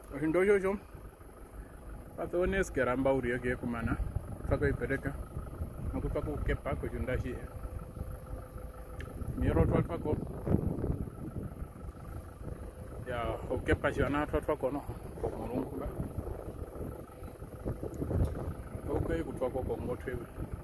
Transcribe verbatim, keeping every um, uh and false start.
ndo shosho patone skeramba uri yake kumana faka ipeleka nakupa kukepa kuchundashi miro twa twako ya ukepa shana twa twako no komurungu ba okay kutwako kongo twewe